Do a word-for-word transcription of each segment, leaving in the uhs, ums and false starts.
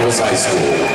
Columbus High School.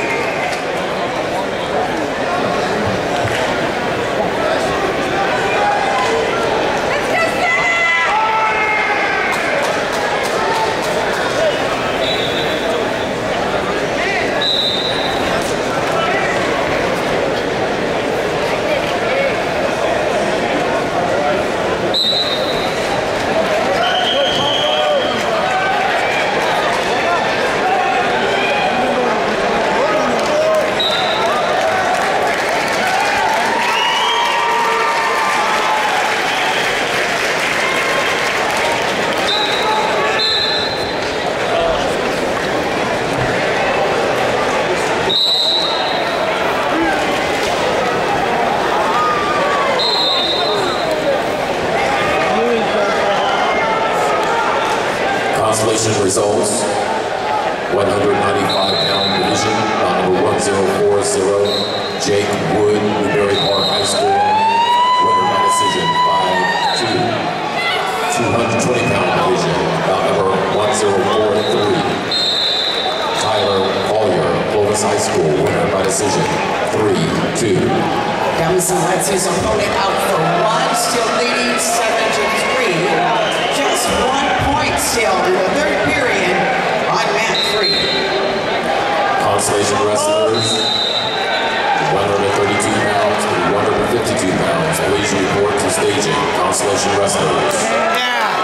Consolation results: one ninety-five pound division, bout number one zero four zero, Jake Wood, Newberry Park High School, winner by decision five two. two twenty pound division, bout number one zero four three, Tyler Collier, Columbus High School, winner by decision three two. Gamson lets his opponent out for one, still leading seven to three. Just one point still in the third period on mat three. Consolation wrestlers, one thirty-two pounds and one fifty-two pounds. Please report to staging. Consolation wrestlers. Yeah.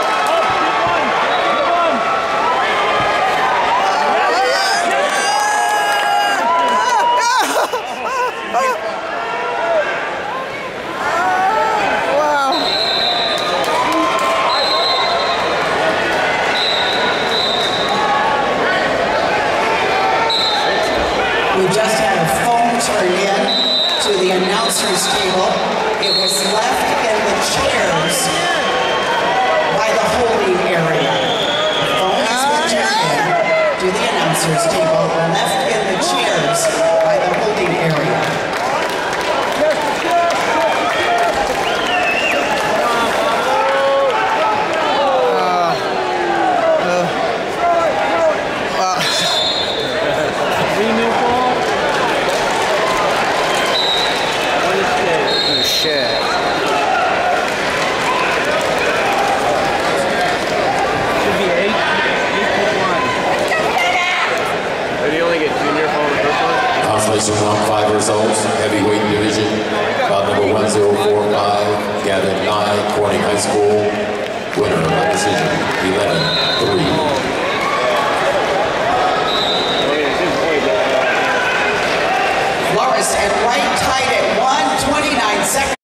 We just had a phone turn in to the announcer's table. It was left in the chairs by the holding area. The phone has been turned in to the announcer's table, left in the chairs by the holding area. Consolation round five results, heavyweight division, bout number one zero four five, Gavin Nye, Corning High School, winner by decision eleven three. Flores and Wright tied at one twenty-nine seconds.